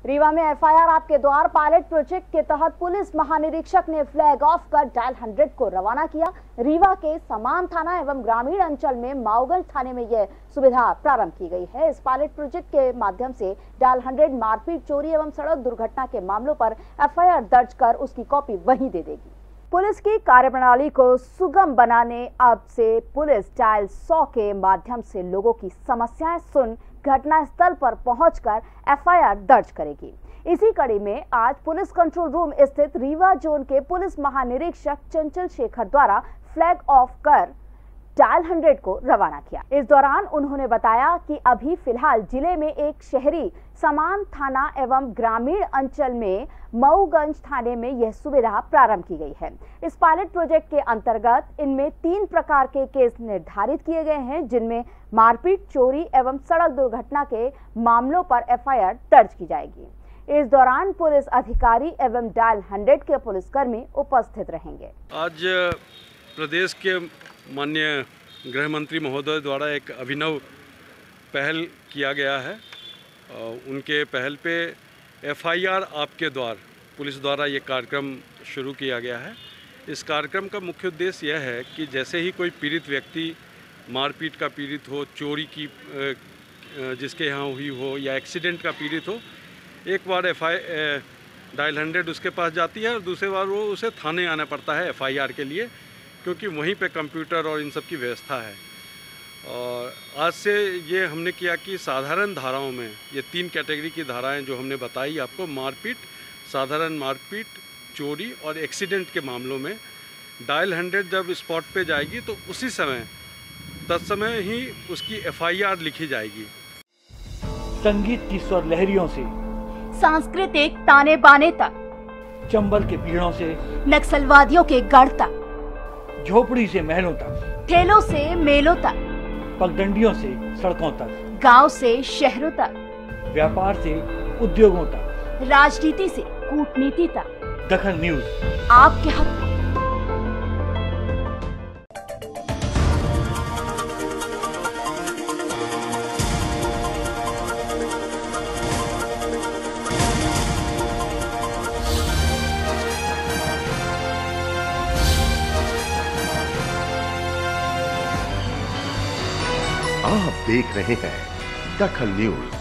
रीवा में एफआईआर आपके द्वार पायलट प्रोजेक्ट के तहत पुलिस महानिरीक्षक ने फ्लैग ऑफ कर डायल 100 को रवाना किया। रीवा के समान थाना एवं ग्रामीण अंचल में माऊगंज थाने में यह सुविधा प्रारंभ की गई है। इस पायलट प्रोजेक्ट के माध्यम से डायल 100 मारपीट, चोरी एवं सड़क दुर्घटना के मामलों पर एफआईआर दर्ज कर उसकी कॉपी वहीं दे देगी। पुलिस की कार्यप्रणाली को सुगम बनाने अब से पुलिस डायल 100 के माध्यम से लोगों की समस्याएं सुन घटना स्थल पर पहुंचकर एफआईआर दर्ज करेगी। इसी कड़ी में आज पुलिस कंट्रोल रूम स्थित रीवा जोन के पुलिस महानिरीक्षक चंचल शेखर द्वारा फ्लैग ऑफ कर डायल 100 को रवाना किया। इस दौरान उन्होंने बताया कि अभी फिलहाल जिले में एक शहरी समान थाना एवं ग्रामीण अंचल में मऊगंज थाने में यह सुविधा प्रारंभ की गई है। इस पायलट प्रोजेक्ट के अंतर्गत इनमें 3 प्रकार के केस निर्धारित किए गए हैं, जिनमें मारपीट, चोरी एवं सड़क दुर्घटना के मामलों पर एफआईआर दर्ज की जाएगी। इस दौरान पुलिस अधिकारी एवं डायल 100 के पुलिसकर्मी उपस्थित रहेंगे। आज प्रदेश के माननीय गृह मंत्री महोदय द्वारा एक अभिनव पहल किया गया है। उनके पहल पे एफआईआर आपके द्वार पुलिस द्वारा ये कार्यक्रम शुरू किया गया है। इस कार्यक्रम का मुख्य उद्देश्य यह है कि जैसे ही कोई पीड़ित व्यक्ति मारपीट का पीड़ित हो, चोरी की जिसके यहाँ हुई हो या एक्सीडेंट का पीड़ित हो, एक बार डायल 100 उसके पास जाती है और दूसरी बार वो उसे थाने आना पड़ता है एफआईआर के लिए, क्योंकि वहीं पे कंप्यूटर और इन सब की व्यवस्था है। और आज से ये हमने किया कि साधारण धाराओं में ये 3 कैटेगरी की धाराएं जो हमने बताई आपको, मारपीट, साधारण मारपीट, चोरी और एक्सीडेंट के मामलों में डायल 100 जब स्पॉट पे जाएगी तो उसी समय तत्समय ही उसकी एफआईआर लिखी जाएगी। संगीत की स्वर लहरियों से सांस्कृतिक ताने बाने तक, चंबल के पीड़ों से नक्सलवादियों के गढ़ तक, झोपड़ी से महलों तक, ठेलों से मेलों तक, पगडंडियों से सड़कों तक, गांव से शहरों तक, व्यापार से उद्योगों तक, राजनीति से कूटनीति तक, दखल न्यूज आपके हक में। आप देख रहे हैं दखल न्यूज।